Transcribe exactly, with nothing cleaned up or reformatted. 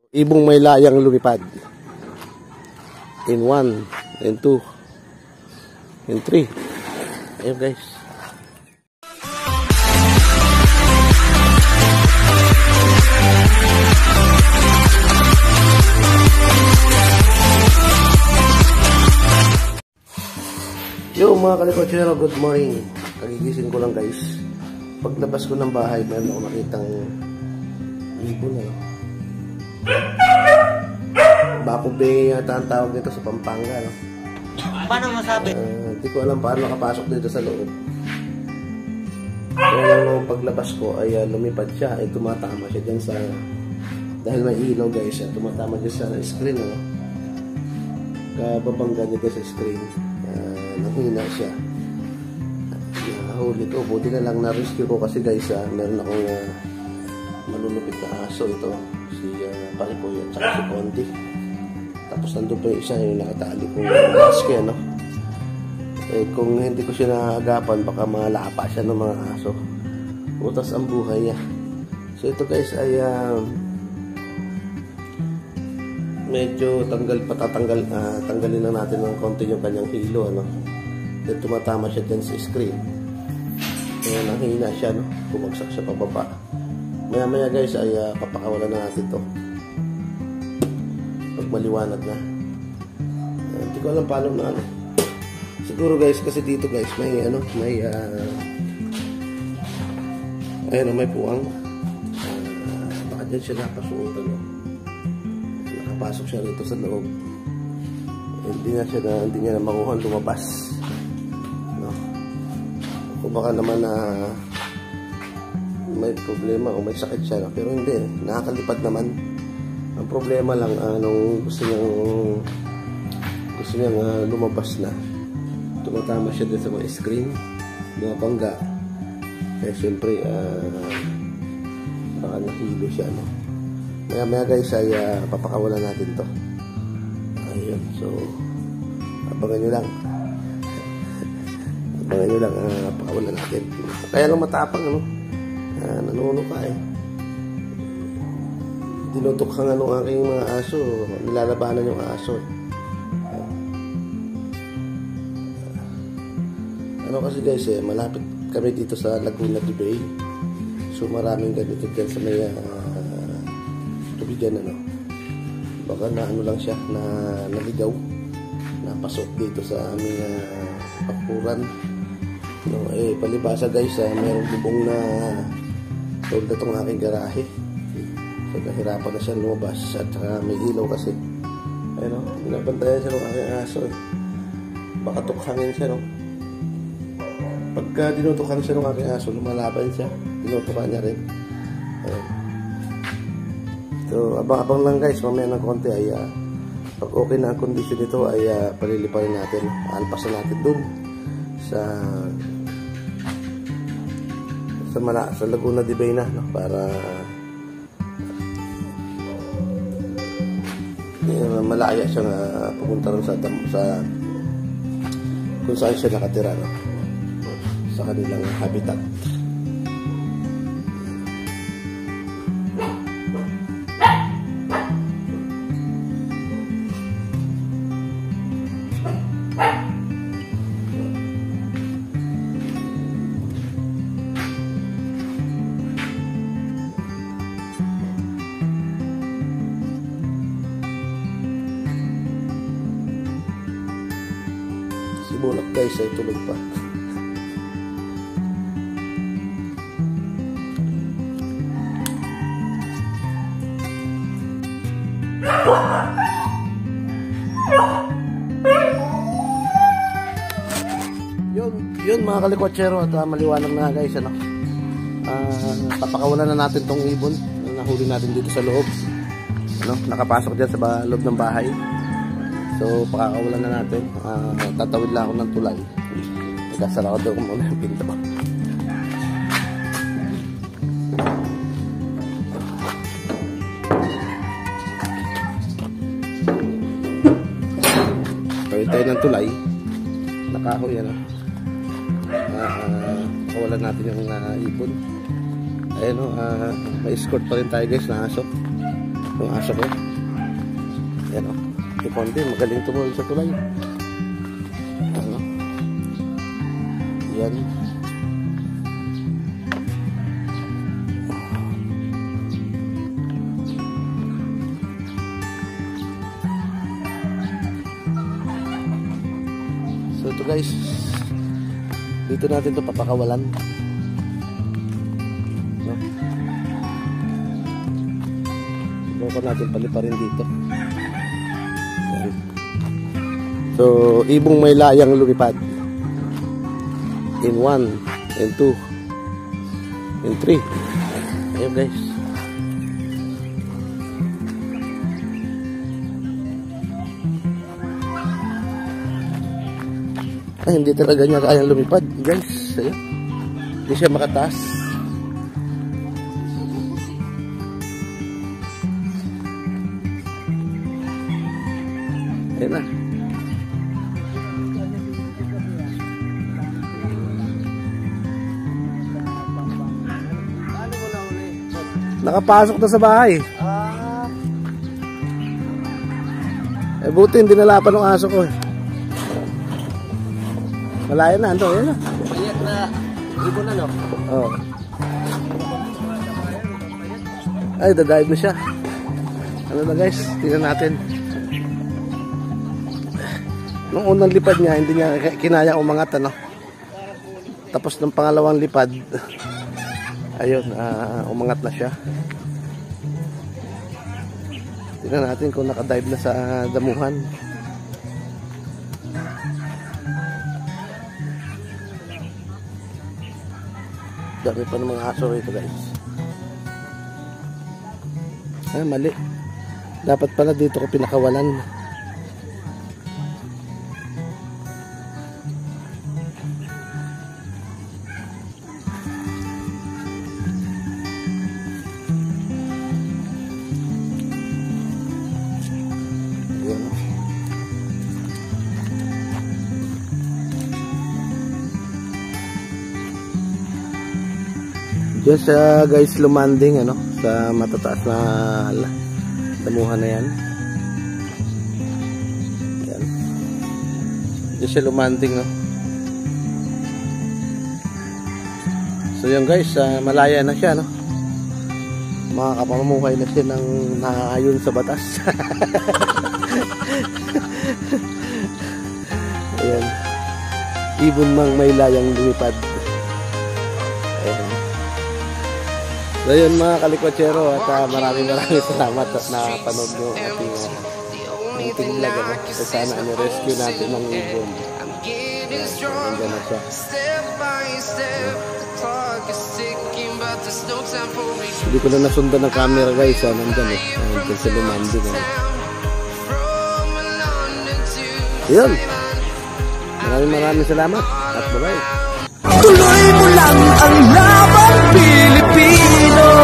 Ibong may layang lumipad. In one, in two, in three. Ayun guys. Yo mga kalikotsero, good morning. Kagigising ko lang guys. Paglabas ko ng bahay, meron ako nakitang ibon na. Bakubay yata ang tawag nito sa Pampanga, no? Paano masabi? Hindi uh, ko alam paano nakapasok dito sa loob. Kaya nung paglabas ko ay uh, lumipad siya, ay tumatama siya dyan sa, dahil may ilaw guys, uh, tumatama dyan sa screen, no? Kababangga niya dyan sa screen, uh, nanghina siya. Nahuli ko, buti na lang na-rescue ko kasi guys, uh, meron akong uh, malulupit na aso ito, si uh, Paripoy at saka si Ponti. Tapos nandun pa yung isa yung nakatali kong maske, ano? Eh, kung hindi ko siya naagapan, baka malapa siya ng mga aso. Utas ang buhay niya. So ito guys ay uh, medyo tanggal, patatanggal, uh, tanggalin na natin ng konti yung kanyang hilo, ano? Then tumatama siya dyan sa screen. Kaya nanghina siya, no? Bumagsak siya pababa. Maya maya guys ay uh, papakawalan na natin to pag maliwanag na. Hindi uh, ko alam paano na ano. Siguro guys kasi dito guys may ano, may uh, ayun, may puwang. Uh, baka dyan siya napasukan, no? Nakapasok siya rito sa loob. Hindi na siya na, hindi niya na makuha lumabas, no? O baka naman na uh, may problema o may sakit siya, no? Pero hindi, nakakalipad naman. Ang problema lang, uh, nung gusto niyang gusto niyang uh, lumabas na, tumatama siya din sa mga screen, mga pangga. Kaya siyempre uh, baka nahilo siya, no? Maya maya guys ay uh, papakawalan natin to. Ayun, so abangan nyo lang. Abangan nyo lang, uh, papakawalan natin. Kaya lang matapang, ano? Uh, nanuno ka eh. Dinutukhan ng aking mga aso, nilalabanan yung aso. Uh, ano kasi guys eh, malapit kami dito sa Laguna de Bay. So maraming ganito dyan sa may uh, tubigan, ano. Baka na ano lang siya, na naligaw, napasok dito sa aming uh, pakuran. No, eh, palibasa guys, uh, mayroong bubong na tulad na itong aking garahe. So, kahirapan na siya lumabas at saka may ilaw kasi. Ayun, no? Binabantayan siya ng aking aso. Eh. Baka tukhangin siya, no? Pagka dinutukhan siya ng aking aso, lumalaban siya. Dinutukhan niya rin. Ayun. So, abang-abang lang guys, mamaya ng konti ay uh, pag okay na ang kondisyon nito ay uh, paliliparin natin. Alpasan natin dun sa sa mala sa Laguna de Bay na, no? Para uh, malaya siya na uh, pupunta rin sa, sa kung saan siya nakatira, no? Sa kanilang habitat. Bulak guys ay tulog pa. Yun, yun mga kalikotsero at uh, maliwanag na guys, ano. Uh, papakawalan na natin tong ibon na nahuli natin dito sa loob. Ano, nakapasok diyan sa loob ng bahay. So, pakakawalan na natin. Uh, tatawid lang ako ng tulay. Nagkasara ko daw muna yung pinto. Tawid tayo ng tulay. Nakahoy, ano. Uh, pakawalan natin yung uh, ibon. Ayan o, uh, may escort pa rin tayo guys na aso. Yung aso ko. Yan o. Si Ponte, magaling tumulong sa tulay. Ano? Yan. So ito guys, dito natin ito papakawalan. No? Bukan natin paliparin dito. Yan. So ibong may layang lumipad. In one, in two, in three. Ayun guys. Ay, hindi talaga niya kayang lumipad, guys. Ayun. Hindi siya makataas. Ayun na. Nakapasok na sa bahay. Eh, buti hindi nalapan ng aso ko eh. Malaya na, ando, yun na. Payat na ibon na, no? Oo. Ay, dadive na siya. Ano na guys, tingnan natin. Nung unang lipad niya, hindi niya kinaya umangat, ano. Tapos ng pangalawang lipad, ayun, uh, umangat na siya. Tingnan natin kung nakadive na sa damuhan. Dami pa ng mga aso rito guys. Ay, mali. Dapat pala dito ko pinakawalan. Ayan. Diyan siya guys lumanding, ano, sa matataas na damuhan na yan. Yan. Diyan siya lumanding, no. So yun guys, uh, malaya na siya, no. Makakapamumuhay na siya ng naayon sa batas. Ayan. Ibon mang may layang lumipad. Ayan. So yun mga kalikwatsero, at uh, maraming maraming salamat at napanood nyo ating uh, ating vlog, ano? So sana ano, rescue natin ng ibon. Ayan, so nandiyan na siya. Hindi ko na nasundan ng camera guys, ah, nandiyan eh. Nandiyan sa lumanding. Ano? Yun. Maraming maraming salamat at bye-bye. Tuloy mo lang ang laban Pilipino.